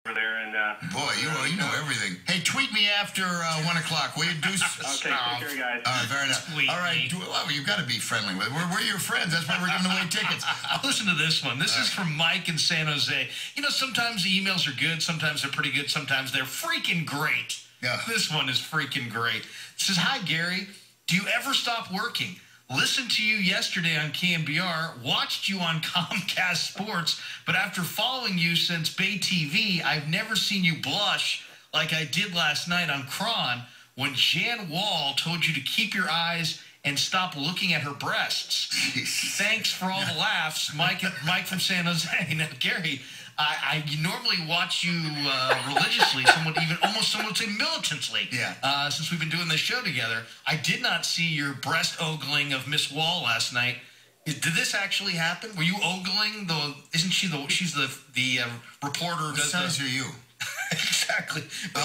over there, and boy, you know everything. Hey, tweet me after 1 o'clock, will you, Deuce? Okay, take care, guys. All right, very nice. Tweet all right, well, you've got to be friendly with it. We're your friends. That's why we're giving away tickets. Listen to this one. This is from Mike in San Jose. You know, sometimes the emails are good, sometimes they're pretty good, sometimes they're freaking great. Yeah. This one is freaking great. It says, "Hi, Gary. Do you ever stop working? Listened to you yesterday on KMBR, watched you on Comcast Sports, but after following you since Bay TV, I've never seen you blush like I did last night on Kron when Jan Wall told you to keep your eyes and stop looking at her breasts. Thanks for all the laughs, Mike from San Jose." Now, Gary, I normally watch you religiously, almost would say militantly, since we've been doing this show together. I did not see your breast ogling of Miss Wall last night. Did this actually happen? Were you ogling she's the reporter? What size are you? Exactly.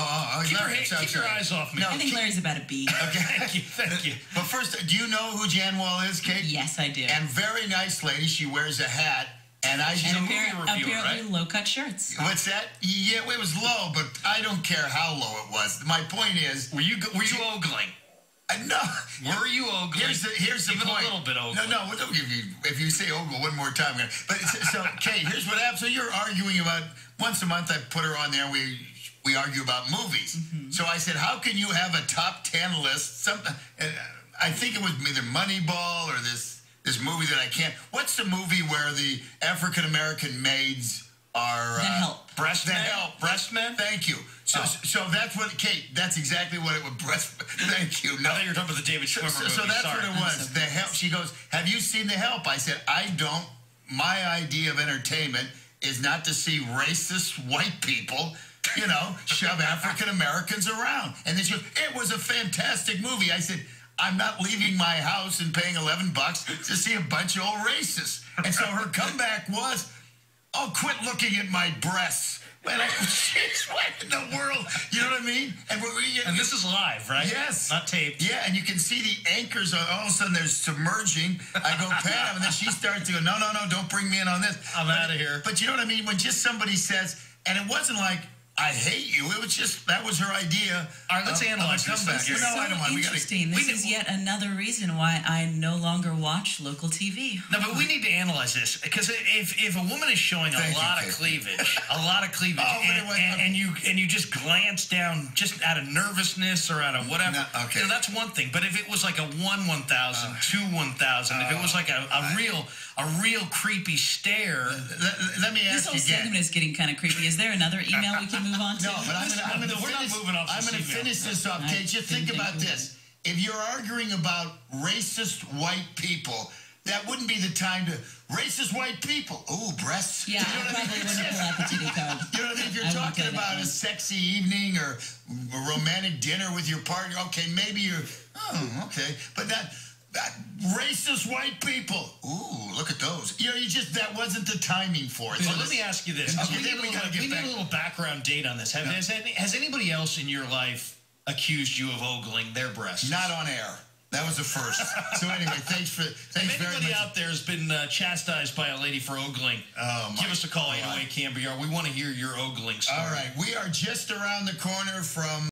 Keep your eyes off me. No, I think Larry's about a B. Okay. Thank you. But first, do you know who Jan Wall is, Kate? Yes, I do. And very nice lady. She wears a hat. And she's a movie reviewer, apparently right? low-cut shirts. What's that? Yeah, it was low, but I don't care how low it was. My point is... Were you ogling? No. Were you ogling? Here's the point. A little bit ogling. No. If you say ogle one more time... But so, Kate, here's what happens. So you're arguing about... Once a month, I put her on there, and we argue about movies. Mm-hmm. So I said, how can you have a top 10 list? I think it was either Moneyball or this movie that I can't... What's the movie where the African-American maids are... The Help. Breastmen? Thank you. So that's what... Kate, that's exactly what it would... Thank you. No. I thought you were talking about the David Schwimmer movie. So that's what it was. The Help. She goes, have you seen The Help? I said, I don't. My idea of entertainment is not to see racist white people... shove African-Americans around. And then she goes, it was a fantastic movie. I said... I'm not leaving my house and paying $11 to see a bunch of old racists. And so her comeback was, oh, quit looking at my breasts. What in the world? You know what I mean? And this is live, right? Yes. Not taped. Yeah, and you can see the anchors, all of a sudden they're submerging. I go, Pam, and then she starts to go, no, don't bring me in on this. I'm out of here. But you know what I mean? When just somebody says, and it wasn't like, I hate you. It was just, that was her idea. All right, let's analyze this. This is interesting. This is yet another reason why I no longer watch local TV. No, but we need to analyze this, because if a woman is showing a lot of cleavage, and you just glance down just out of nervousness or out of whatever, that's one thing. But if it was like a 1,000, 2 1,000, if it was like a real creepy stare. Let me ask you again. This whole segment is getting kind of creepy. Is there another email we can move on to? No, but I'm going to finish this off, Kate. Just think about this. If you're arguing about racist white people, that wouldn't be the time to... Racist white people. Ooh, breasts. Yeah, I probably wouldn't pull out the TV card. You know what I mean? If you're talking about a sexy evening or a romantic dinner with your partner, okay, maybe you're... Oh, okay. But that racist white people. Ooh, look at those. That wasn't the timing for it. So let me ask you this. We need a little background date on this. Has anybody else in your life accused you of ogling their breasts? Not on air. That was the first. So anyway, thanks very much. If anybody out there has been chastised by a lady for ogling, give us a call, 808 KMBR. We want to hear your ogling story. All right. We are just around the corner from...